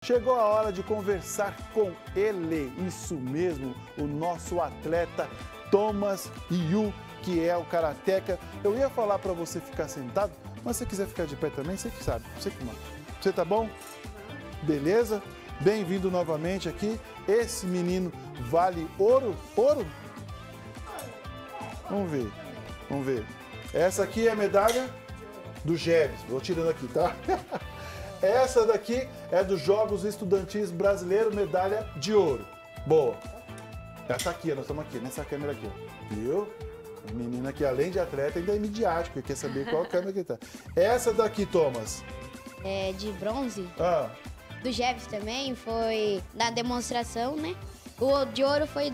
Chegou a hora de conversar com ele, isso mesmo, o nosso atleta Thomas Ryu, que é o karateca. Eu ia falar para você ficar sentado, mas se você quiser ficar de pé também, você que sabe, você que manda. Você tá bom? Beleza? Bem-vindo novamente aqui. Esse menino vale ouro? Ouro? Vamos ver, vamos ver. Essa aqui é a medalha do Géves. Vou tirando aqui, tá? Essa daqui é dos Jogos Estudantis Brasileiros, medalha de ouro. Boa. Ela tá aqui, nós estamos aqui, nessa câmera aqui, ó. Viu? A menina aqui, além de atleta, ainda é midiático, quer saber qual câmera que tá. Essa daqui, Thomas. É de bronze. Ah. Do Géves também, foi da demonstração, né? O de ouro foi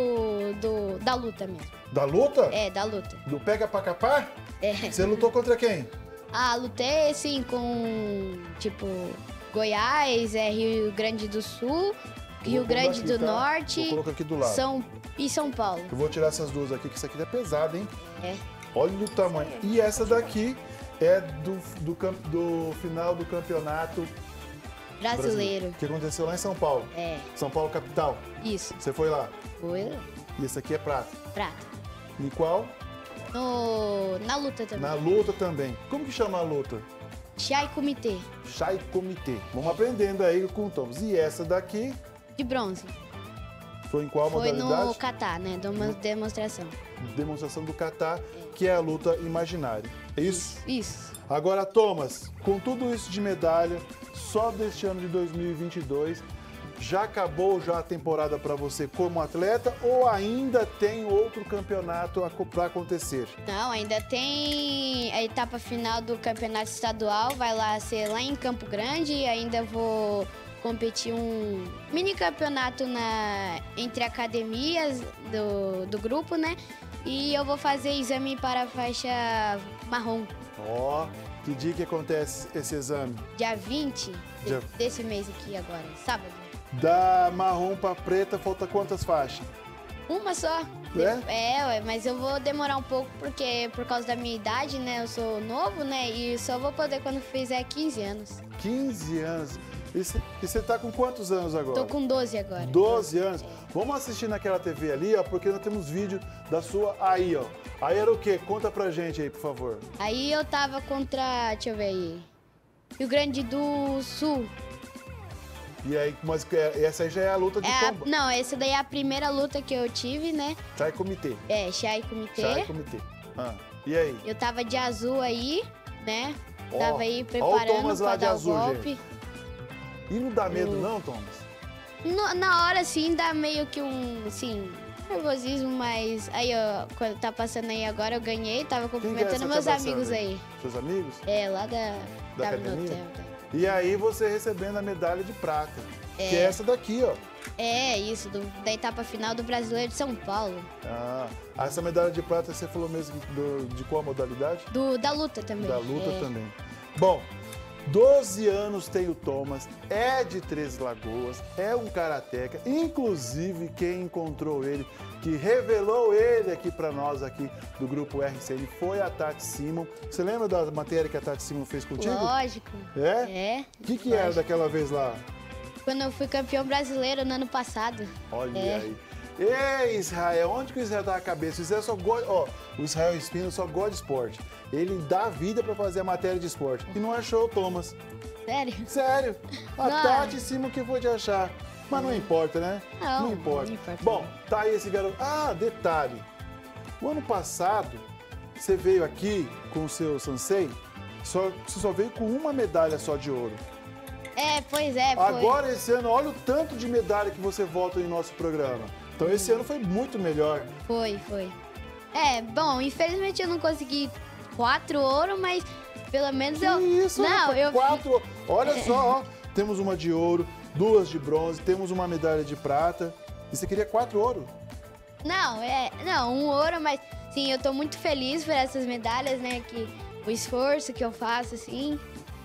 da luta mesmo. Da luta? É, da luta. Do pega pra capar? É. Você lutou contra quem? Ah, lutei, assim, com, tipo, Goiás, Rio Grande do Sul, Rio Grande do Norte, vou colocar aqui do lado. E São Paulo. Eu vou tirar essas duas aqui, que isso aqui é pesado, hein? É. Olha o tamanho. E essa daqui é do final do campeonato Brasileiro. que aconteceu lá em São Paulo. É. São Paulo, capital. Isso. Você foi lá? Foi. E esse aqui é prata. Prata. E qual? Na luta também. Na luta também. Como que chama a luta? Chai Comitê. Chai Comitê. Vamos aprendendo aí com o Thomas. E essa daqui? De bronze. Foi em qual modalidade? Foi no kata, né? De uma demonstração. Demonstração do kata, que é a luta imaginária. É isso? Isso. Agora, Thomas, com tudo isso de medalha, só deste ano de 2022, já acabou já a temporada para você como atleta ou ainda tem outro campeonato para acontecer? Não, ainda tem a etapa final do campeonato estadual, vai lá ser lá em Campo Grande e ainda vou competir um mini campeonato entre academias do grupo, né? E eu vou fazer exame para a faixa marrom. Ó, que dia que acontece esse exame? Dia 20 desse mês aqui agora, sábado. Da marrom para preta, falta quantas faixas? Uma só. Mas eu vou demorar um pouco porque por causa da minha idade, né? Eu sou novo, né? E só vou poder quando fizer 15 anos. 15 anos. E você tá com quantos anos agora? Tô com 12 agora. 12 anos. Vamos assistir naquela TV ali, ó, porque nós temos vídeo da sua aí, ó. Aí era o quê? Conta pra gente aí, por favor. Aí eu tava contra, deixa eu ver aí, Rio Grande do Sul. E aí, mas essa aí já é a luta de combate. Não, essa daí é a primeira luta que eu tive, né? Chai Comitê. É, Chai Comitê. Chai Comitê. Ah, e aí? Eu tava de azul aí, né? Ó, tava aí ó o preparando Thomas lá pra de dar azul, o golpe. gente. E não dá medo não, Thomas? Na hora, sim, dá meio que assim, nervosismo, mas aí, ó, quando tá passando aí agora, eu ganhei, tava cumprimentando meus amigos aí. Seus amigos? É, lá da academia? hotel. E aí você recebendo a medalha de prata, que é essa daqui, ó. É, isso, da etapa final do Brasileiro de São Paulo. Ah, essa medalha de prata você falou mesmo de qual modalidade? Da luta também. Da luta também. Bom, 12 anos tem o Thomas, é de Três Lagoas, é um karateca, inclusive quem encontrou ele, que revelou ele aqui para nós aqui do Grupo RCN, foi a Tati Simon. Você lembra da matéria que a Tati Simon fez contigo? Lógico. É? O que era daquela vez lá? Quando eu fui campeão brasileiro no ano passado. Olha aí. Ei, Israel, onde que o Israel dá a cabeça? O Israel só gosta, ó, o Israel Espino só gosta de esporte. Ele dá vida pra fazer a matéria de esporte. E não achou o Thomas. Sério? Sério. A Tati Simon que foi de achar. Mas não importa, né? Não importa. Não importa. Bom, tá aí esse garoto. Ah, detalhe. O ano passado, você veio aqui com o seu sensei, você só veio com uma medalha só de ouro. Pois é. Agora, esse ano, olha o tanto de medalha que você volta em nosso programa. Então, esse ano foi muito melhor. Foi. Bom, infelizmente eu não consegui 4 ouro, mas pelo menos eu... Isso, não, eu... 4. Olha só, ó. Temos uma de ouro, 2 de bronze, temos uma medalha de prata. E você queria 4 ouro? Não, 1 ouro, mas sim, eu tô muito feliz por essas medalhas, né? O esforço que eu faço, assim...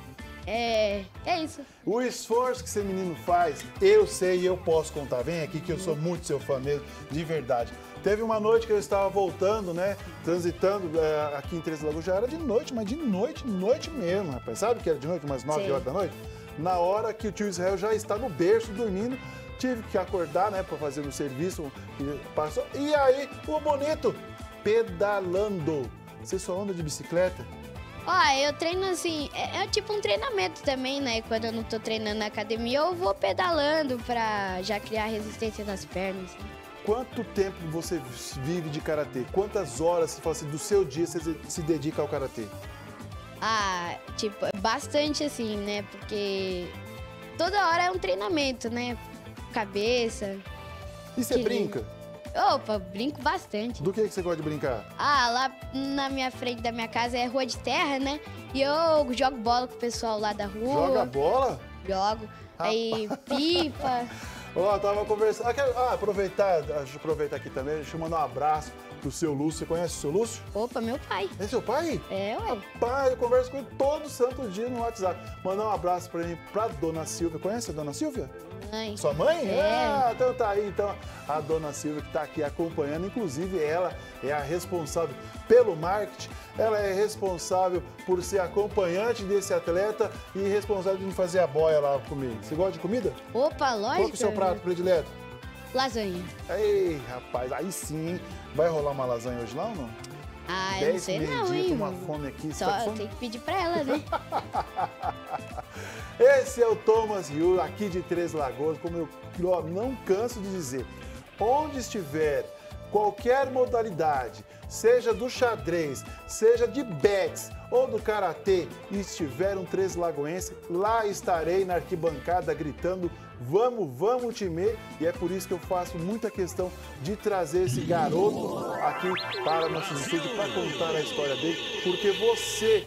É isso. O esforço que esse menino faz, eu sei e eu posso contar. Vem aqui que eu sou muito seu fã mesmo, de verdade. Teve uma noite que eu estava voltando, né, transitando aqui em Três Lagoas, já era de noite, mas de noite mesmo, rapaz. Sabe que era de noite, umas 9 horas da noite? na hora que o tio Israel já está no berço dormindo. Tive que acordar, né, para fazer o serviço. Passou. E aí, o bonito pedalando. Você só anda de bicicleta? Ó, eu treino assim, é tipo um treinamento também, né? Quando eu não tô treinando na academia, eu vou pedalando pra já criar resistência nas pernas. Né? Quanto tempo você vive de karatê? Quantas horas, se fala assim, do seu dia você se dedica ao karatê? Ah, tipo, bastante assim, né? Porque toda hora é um treinamento, né? Cabeça. E você brinca? Opa, brinco bastante. Do que você gosta de brincar? Ah, lá na minha frente da minha casa é rua de terra, né? E eu jogo bola com o pessoal lá da rua. Joga bola? Jogo. Aí, pipa. Ó, tava conversando. Aproveitar aqui também, deixa eu mandar um abraço pro seu Lúcio. Você conhece o seu Lúcio? Opa, meu pai. É seu pai? É, ué. Pai, eu converso com ele todo santo dia no WhatsApp. Mandar um abraço pra mim, pra dona Silvia. Conhece a dona Silvia? Mãe. Sua mãe? É. Ah, então tá aí. Então, a dona Silvia que tá aqui acompanhando, inclusive ela é a responsável pelo marketing, ela é responsável por ser acompanhante desse atleta e responsável de fazer a boia lá comigo. Você gosta de comida? Opa, lógico. Qual que é o seu prato predileto? Lasanha. Ei, rapaz, aí sim, hein? Vai rolar uma lasanha hoje lá ou não? Ah, eu não sei não, hein? Tô uma fome aqui. Só tem que pedir pra ela, né? Esse é o Thomas Yu, aqui de Três Lagoas, como eu não canso de dizer. Onde estiver, qualquer modalidade, seja do xadrez, seja de bets ou do karatê, e estiver um Três Lagoense, lá estarei na arquibancada gritando: vamos, vamos, time! E é por isso que eu faço muita questão de trazer esse garoto aqui para nossos estúdios para contar a história dele, porque você,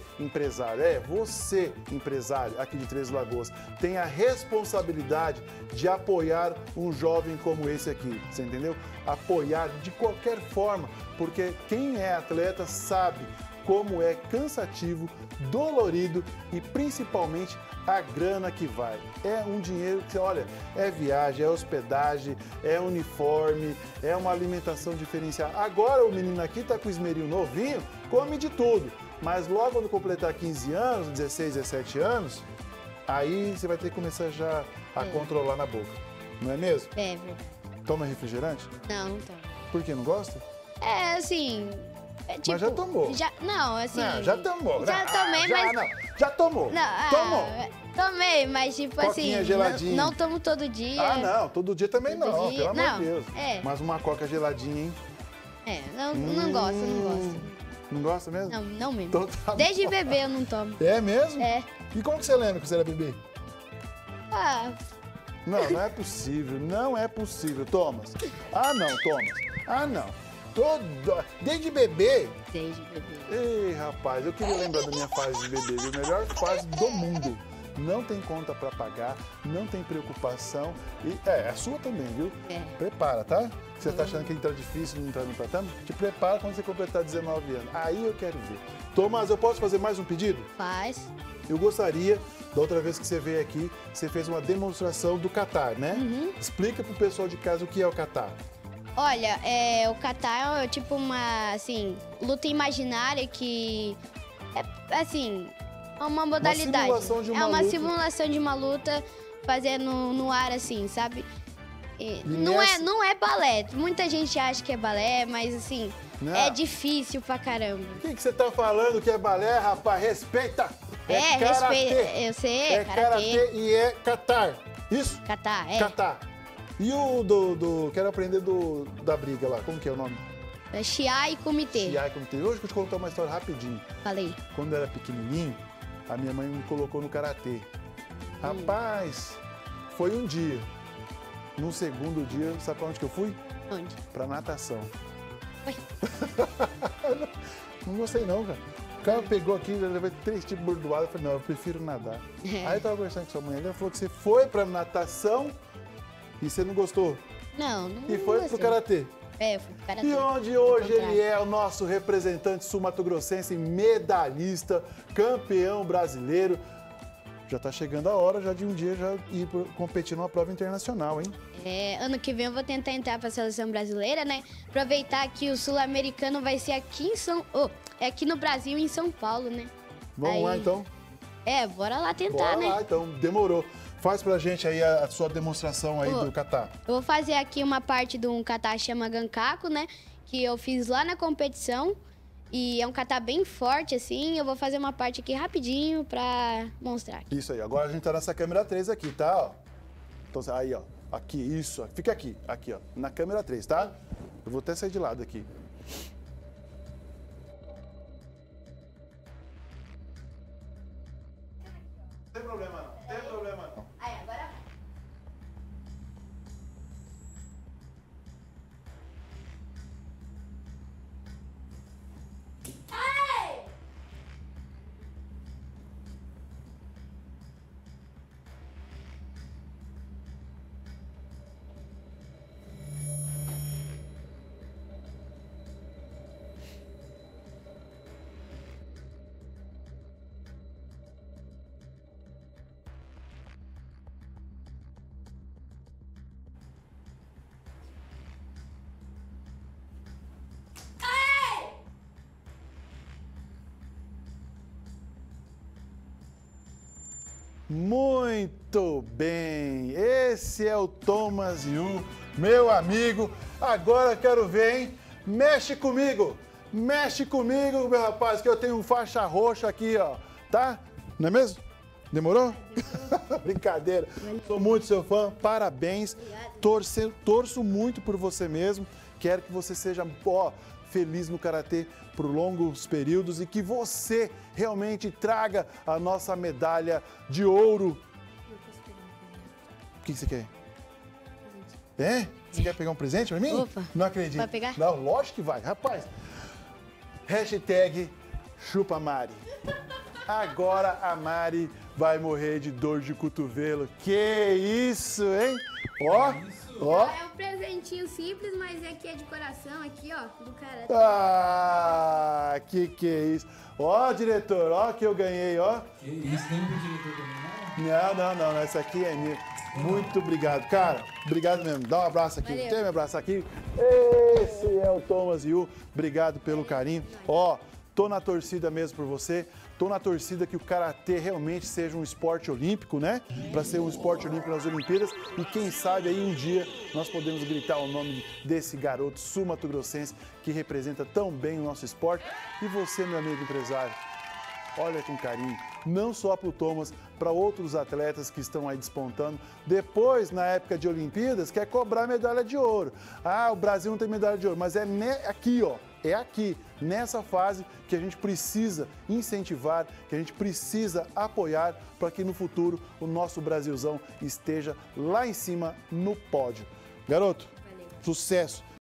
empresário aqui de Três Lagoas, tem a responsabilidade de apoiar um jovem como esse aqui, você entendeu? Apoiar de qualquer forma, porque quem é atleta sabe como é cansativo, dolorido e principalmente a grana que vai. É um dinheiro que, olha, é viagem, é hospedagem, é uniforme, é uma alimentação diferenciada. Agora o menino aqui tá com o esmerinho novinho, come de tudo. Mas logo quando completar 15 anos, 16, 17 anos, aí você vai ter que começar já a controlar na boca. Não é mesmo? É verdade. Toma refrigerante? Não, não tomo. Por que, não gosta? É, assim... É, tipo, mas já tomou. Não, assim... Não, já tomou. Já tomei, mas... Não, já tomou. Não, tomou. Tomei, mas tipo Coquinha assim... geladinha. Não tomo todo dia. Ah, não. Todo dia também todo não, dia. pelo amor Não, de Deus. é. Mas uma coca geladinha, hein? É, não gosto, não gosto. Não gosta mesmo? Não mesmo. Então tá Desde bom. bebê eu não tomo. É mesmo? É. E como que você lembra que você era bebê? Ah, Não é possível. Não é possível. Thomas. Ah, não, Thomas. Ah, não. Desde bebê? desde bebê. Ei, rapaz, eu queria lembrar da minha fase de bebê, viu? Melhor fase do mundo. Não tem conta pra pagar, não tem preocupação. E a sua também, viu? É. Prepara, tá? Você tá achando que entra difícil, não tá no tratando? Te prepara quando você completar 19 anos. Aí eu quero ver. Thomas, eu posso fazer mais um pedido? Faz. Eu gostaria, da outra vez que você veio aqui, você fez uma demonstração do Catar, né? Explica pro pessoal de casa o que é o Catar. Olha, o kata é tipo uma, assim, luta imaginária que é, assim, é uma modalidade. simulação de uma é uma luta. simulação de uma luta fazendo no ar, assim, sabe? E nessa- não é balé. Muita gente acha que é balé, mas assim, Não. é difícil pra caramba. O que você tá falando que é balé, rapaz? Respeita! karatê. respeita. Eu sei, É karatê e é Catar. Isso? Kata, Catar. E o quero aprender da briga lá. Como que é o nome? é Shiai e Comitê. Shiai Comitê. Hoje eu vou te contar uma história rapidinho. Falei. Quando eu era pequenininho, a minha mãe me colocou no karatê. Rapaz, foi um dia. No segundo dia, sabe pra onde que eu fui? Onde? Pra natação. Ué? Não gostei não, cara. O cara pegou aqui, já levei 3 tipos de bordoada. Eu falei, não, eu prefiro nadar. Aí eu tava conversando com sua mãe, ela falou que você foi pra natação e você não gostou. Não E foi pro gostei. karatê. Eu fui pro karatê. E onde hoje Ao contrário. ele é o nosso representante sul-mato-grossense, medalhista, campeão brasileiro. Já tá chegando a hora já de um dia já ir competir numa prova internacional, hein? Ano que vem eu vou tentar entrar para a seleção brasileira, né? Aproveitar que o sul-americano vai ser aqui aqui no Brasil, em São Paulo, né? Vamos Aí- lá então. Bora lá tentar, Bora né? lá, então, demorou. Faz pra gente aí a sua demonstração aí do kata. Eu vou fazer aqui uma parte de um kata chama Gankaku, né? Que eu fiz lá na competição. E é um kata bem forte, assim. Eu vou fazer uma parte aqui rapidinho pra mostrar. Isso aí, agora a gente tá nessa câmera 3 aqui, tá? Ó. Então, aí, ó. Aqui, isso. Fica aqui, ó. Na câmera 3, tá? Eu vou até sair de lado aqui. Não tem problema não, tem problema não. Aí, agora vai. Muito bem, esse é o Thomas Yu, meu amigo. Agora quero ver, hein? Mexe comigo, meu rapaz, que eu tenho um faixa roxa aqui, ó, tá? Não é mesmo? Demorou? Brincadeira. Sou muito seu fã, parabéns. Torço muito por você mesmo. Quero que você seja, feliz no karatê por longos períodos e que você realmente traga a nossa medalha de ouro. O que você quer? É? Você quer pegar um presente pra mim? Opa. Não acredito. Vai pegar? Não, lógico que vai. Rapaz, hashtag chupa Mari. Agora a Mari vai morrer de dor de cotovelo. Que isso, hein? Ó. É um presentinho simples, mas aqui é de coração, aqui, ó, do karatê. Ah, que é isso? Ó, diretor, ó que eu ganhei, ó. Que isso, tem um diretor também, Não, essa aqui é minha. Muito obrigado, cara. Obrigado mesmo. Dá um abraço aqui. Valeu. Quer me abraçar aqui? Esse é o Thomas Yu. Obrigado pelo carinho. Ó, tô na torcida mesmo por você. Tô na torcida que o karatê realmente seja um esporte olímpico, né? Para ser um esporte olímpico nas Olimpíadas. E quem sabe aí um dia nós podemos gritar o nome desse garoto sul-mato-grossense que representa tão bem o nosso esporte. E você, meu amigo empresário, olha com carinho, não só para o Thomas, para outros atletas que estão aí despontando. Depois, na época de Olimpíadas, quer cobrar medalha de ouro. Ah, o Brasil não tem medalha de ouro, mas é aqui, ó. É aqui, nessa fase, que a gente precisa incentivar, que a gente precisa apoiar para que no futuro o nosso Brasilzão esteja lá em cima no pódio. Garoto, sucesso!